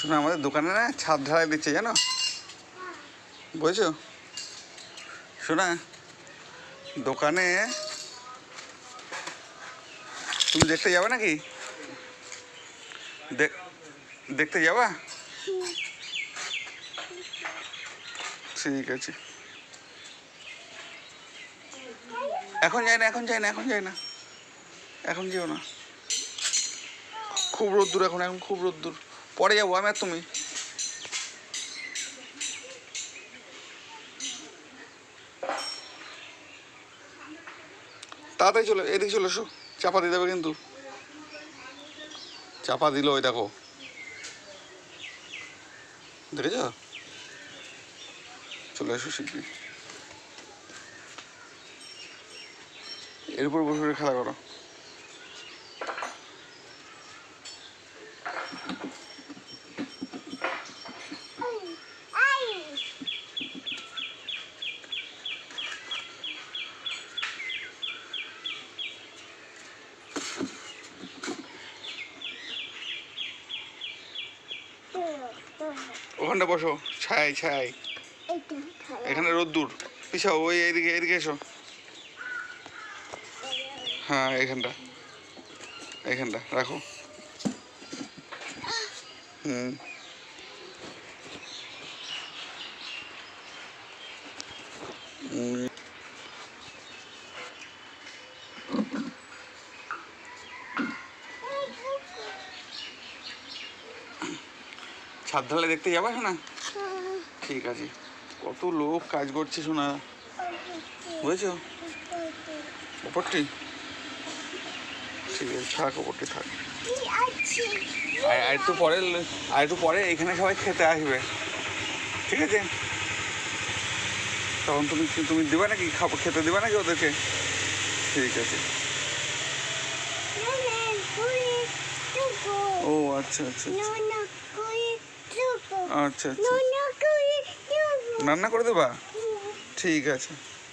শোনো, আমাদের দোকানে না ছাদ ঢালাই দিচ্ছে জানো, বুঝছো? শোনা, দোকানে তুমি দেখতে যাবে নাকি? দেখতে যাবা? ঠিক আছে। এখন যাই না, এখন যাই না, এখন যাই না, এখন যেও না, খুব রোদ্দুর এখন, এখন খুব রোদ্দুর। পরে যাবো আমি আর তুমি। তাড়াতাড়ি চলে এদিকে চলে এসো, চাপা দিয়ে দেবে কিন্তু, চাপা দিল ওই দেখো, দেখেছ? চলে এসো শিগগিরি, এর উপর বসে খেলা করো। ওখানটা বসো, ছাই ছাই, এখানে রোদ্দুর। পিছাও, ওই এদিকে, এদিকে এসো। হ্যাঁ, এখানটা, এখানটা রাখো। হুম, ছাদ ঢালাই দেখতে যাবা শোনা? ঠিক আছে। কত লোক কাজ করছে শোনা, বুঝেছো? ওপরটি ঠিক আছে, থাক, ওপরটি থাক। আর একটু পরে এখানে সবাই খেতে আসবে, ঠিক আছে? তখন তুমি দেবে নাকি, খেতে দেবে নাকি ওদেরকে? ঠিক আছে। ও আচ্ছা আচ্ছা আচ্ছা আচ্ছা, রান্না করে দেবা? ঠিক আছে।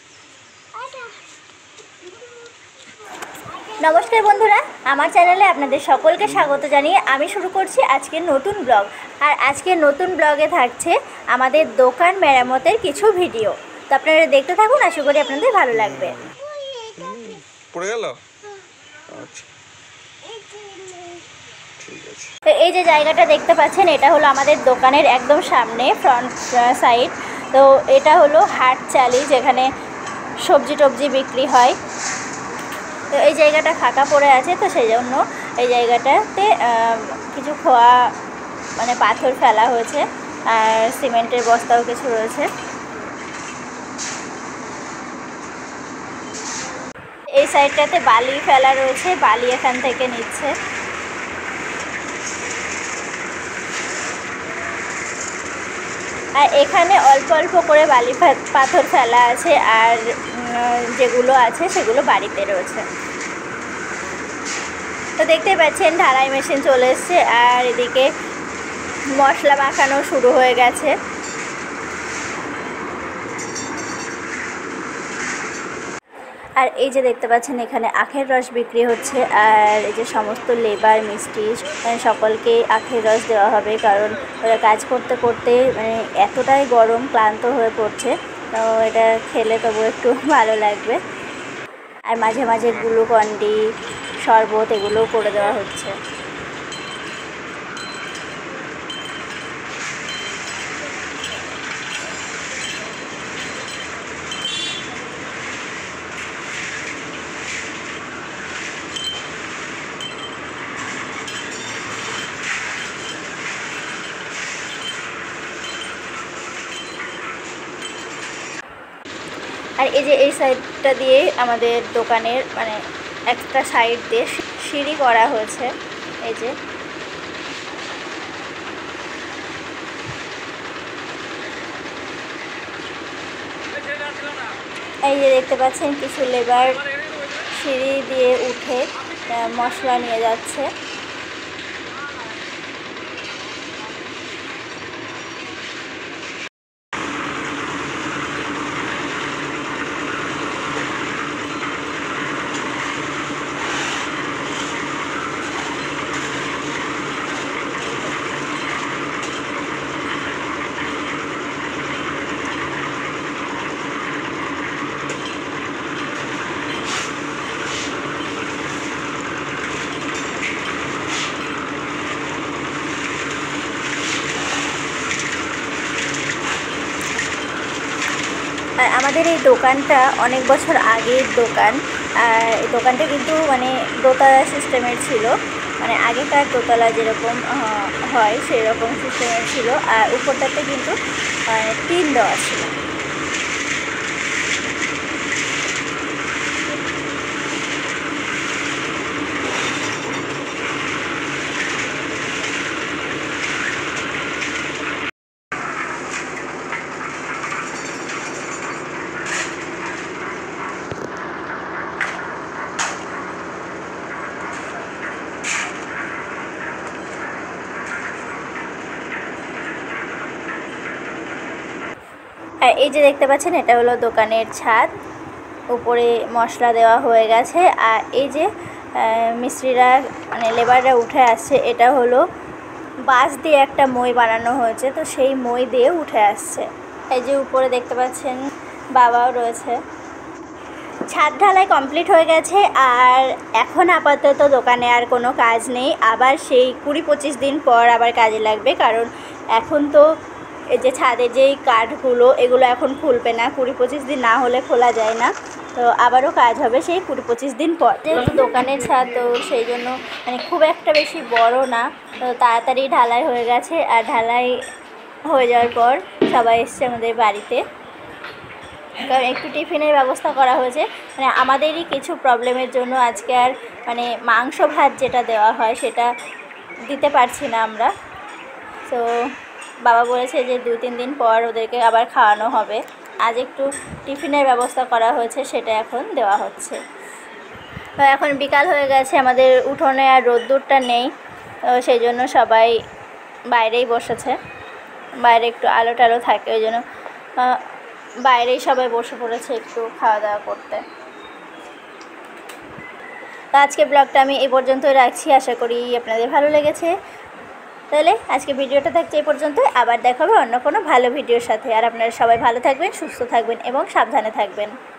নমস্কার বন্ধুরা, আমার চ্যানেলে আপনাদের সকলকে স্বাগত জানিয়ে আমি শুরু করছি আজকের নতুন ব্লগ। আর আজকের নতুন ব্লগে থাকছে আমাদের দোকান মেরামতের কিছু ভিডিও, তো আপনারা দেখতে থাকুন, আশা করি আপনাদের ভালো লাগবে। পড়ে গেল? আচ্ছা, ঠিক আছে। তো এই যে জায়গাটা দেখতে পাচ্ছেন, এটা হলো আমাদের দোকানের একদম সামনে, ফ্রন্ট সাইড। তো এটা হলো হাট চালি, যেখানে সবজি টবজি বিক্রি হয়। তো এই জায়গাটা ফাঁকা পড়ে আছে, তো সেই জন্য এই জায়গাটাতে কিছু খোয়া মানে পাথর ফেলা হয়েছে, আর সিমেন্টের বস্তাও কিছু রয়েছে। এই সাইডটাতে বালি ফেলা রয়েছে, বালি এখান থেকে নিচ্ছে। আর এখানে অল্প অল্প করে বালি পাথর ফেলা আছে, আর যেগুলো আছে সেগুলো বাড়িতে রয়েছে। তো দেখতেই পাচ্ছেন ঢালাই মেশিন চলে এসছে, আর এদিকে মশলা মাখানো শুরু হয়ে গেছে। আর এই যে দেখতে পাচ্ছেন এখানে আখের রস বিক্রি হচ্ছে, আর এই যে সমস্ত লেবার মিস্ত্রি সকলকে আখের রস দেওয়া হবে, কারণ ওরা কাজ করতে করতে মানে এতটাই গরম, ক্লান্ত হয়ে পড়ছে, তো এটা খেলে তবু একটু ভালো লাগবে। আর মাঝে মাঝে গ্লুকন্ডি, শরবত এগুলোও করে দেওয়া হচ্ছে। আর এই যে এই সাইডটা দিয়ে আমাদের দোকানের মানে একটা সাইড দিয়ে সিঁড়ি করা হয়েছে। এই যে দেখতে পাচ্ছেন কিছু লেবার সিঁড়ি দিয়ে উঠে মশলা নিয়ে যাচ্ছে। আর আমাদের এই দোকানটা অনেক বছর আগের দোকান। আর এই দোকানটা কিন্তু মানে দোতলা সিস্টেমের ছিল, মানে আগেকার দোতলা যেরকম হয় সেই রকম সিস্টেমের ছিল। আর উপরটাতে কিন্তু টিন দেওয়া ছিল। আর এই যে দেখতে পাচ্ছেন এটা হলো দোকানের ছাদ, উপরে মশলা দেওয়া হয়ে গেছে। আর এই যে মিস্ত্রিরা মানে লেবাররা উঠে আসছে, এটা হলো বাঁশ দিয়ে একটা মই বানানো হয়েছে, তো সেই মই দিয়ে উঠে আসছে। এই যে উপরে দেখতে পাচ্ছেন বাবাও রয়েছে। ছাদ ঢালাই কমপ্লিট হয়ে গেছে। আর এখন আপাতত দোকানে আর কোনো কাজ নেই, আবার সেই 20-25 দিন পর আবার কাজে লাগবে। কারণ এখন তো এই যে ছাদের যেই কাঠগুলো এগুলো এখন খুলবে না, 20-25 দিন না হলে খোলা যায় না। তো আবারও কাজ হবে সেই 20-25 দিন পর। যেহেতু দোকানের ছাদ, তো সেই জন্য মানে খুব একটা বেশি বড় না, তো তাড়াতাড়ি ঢালাই হয়ে গেছে। আর ঢালাই হয়ে যাওয়ার পর সবাই এসছে আমাদের বাড়িতে, কারণ একটু টিফিনের ব্যবস্থা করা হয়েছে। মানে আমাদেরই কিছু প্রবলেমের জন্য আজকে আর মানে মাংস ভাত যেটা দেওয়া হয় সেটা দিতে পারছি না আমরা। তো বাবা বলেছে যে 2-3 দিন পর ওদেরকে আবার খাওয়ানো হবে। আজ একটু টিফিনের ব্যবস্থা করা হয়েছে, সেটা এখন দেওয়া হচ্ছে। তো এখন বিকাল হয়ে গেছে, আমাদের উঠোনে আর রোদ্দুরটা নেই, তো সেই জন্য সবাই বাইরেই বসেছে। বাইরে একটু আলো টালো থাকে, ওই জন্য বাইরেই সবাই বসে পড়েছে একটু খাওয়া দাওয়া করতে। তো আজকে ব্লগটা আমি এই পর্যন্তই রাখছি, আশা করি আপনাদের ভালো লেগেছে। তাহলে আজকে ভিডিওটা থাকছে এই পর্যন্ত, আবার দেখা হবে অন্য কোনো ভালো ভিডিওর সাথে। আর আপনারা সবাই ভালো থাকবেন, সুস্থ থাকবেন এবং সাবধানে থাকবেন।